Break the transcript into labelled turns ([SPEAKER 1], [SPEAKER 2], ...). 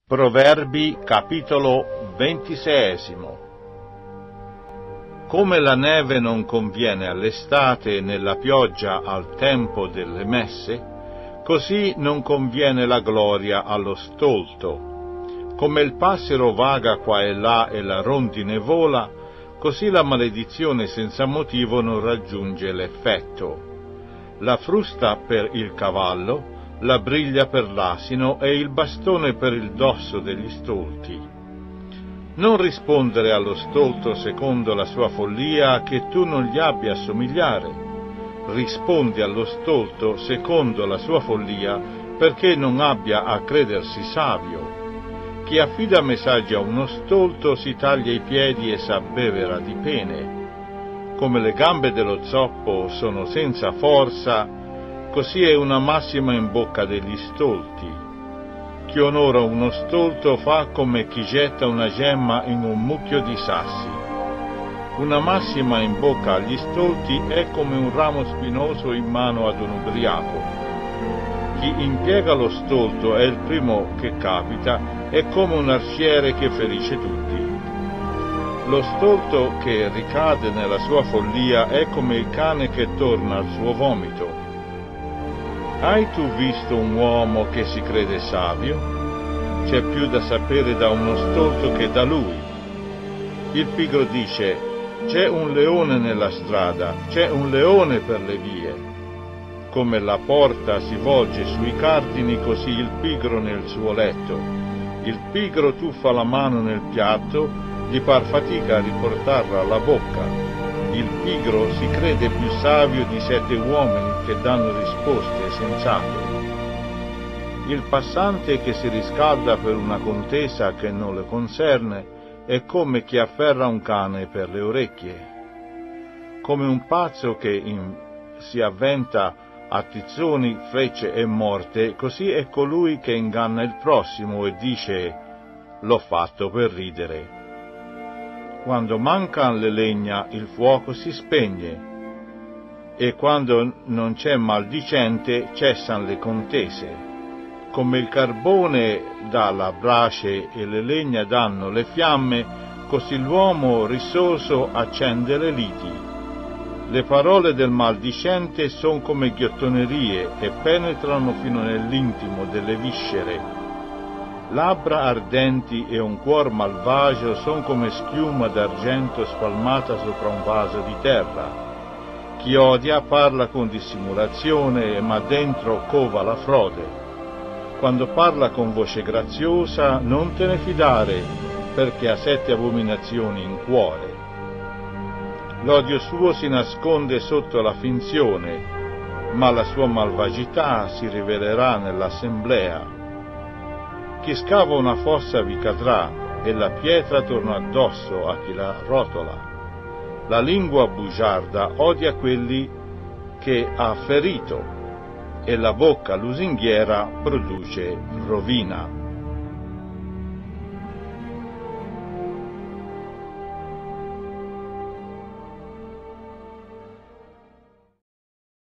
[SPEAKER 1] Proverbi capitolo 26. Come la neve non conviene all'estate né la pioggia al tempo delle messe, così non conviene la gloria allo stolto. Come il passero vaga qua e là e la rondine vola, così la maledizione senza motivo non raggiunge l'effetto. La frusta per il cavallo, la briglia per l'asino e il bastone per il dosso degli stolti. Non rispondere allo stolto secondo la sua follia, che tu non gli abbia a somigliare. Rispondi allo stolto secondo la sua follia, perché non abbia a credersi savio. Chi affida messaggi a uno stolto si taglia i piedi e s'abbevera di pene. Come le gambe dello zoppo sono senza forza, così è una massima in bocca degli stolti. Chi onora uno stolto fa come chi getta una gemma in un mucchio di sassi. Una massima in bocca agli stolti è come un ramo spinoso in mano ad un ubriaco. Chi impiega lo stolto è il primo che capita, è come un arciere che ferisce tutti. Lo stolto che ricade nella sua follia è come il cane che torna al suo vomito. Hai tu visto un uomo che si crede savio? C'è più da sapere da uno stolto che da lui. Il pigro dice: c'è un leone nella strada, c'è un leone per le vie. Come la porta si volge sui cardini, così il pigro nel suo letto. Il pigro tuffa la mano nel piatto, gli par fatica a riportarla alla bocca. Il pigro si crede più savio di 7 uomini che danno risposte sensate. Il passante che si riscalda per una contesa che non le concerne è come chi afferra un cane per le orecchie. Come un pazzo che si avventa a tizzoni, frecce e morte, così è colui che inganna il prossimo e dice: l'ho fatto per ridere. Quando mancan le legna, il fuoco si spegne, e quando non c'è maldicente, cessan le contese. Come il carbone dà la brace e le legna danno le fiamme, così l'uomo risoso accende le liti. Le parole del maldicente son come ghiottonerie e penetrano fino nell'intimo delle viscere. Labbra ardenti e un cuor malvagio son come schiuma d'argento spalmata sopra un vaso di terra. Chi odia parla con dissimulazione, ma dentro cova la frode. Quando parla con voce graziosa, non te ne fidare, perché ha 7 abominazioni in cuore. L'odio suo si nasconde sotto la finzione, ma la sua malvagità si rivelerà nell'assemblea. Chi scava una fossa vi cadrà, e la pietra torna addosso a chi la rotola. La lingua bugiarda odia quelli che ha ferito, e la bocca lusinghiera produce rovina.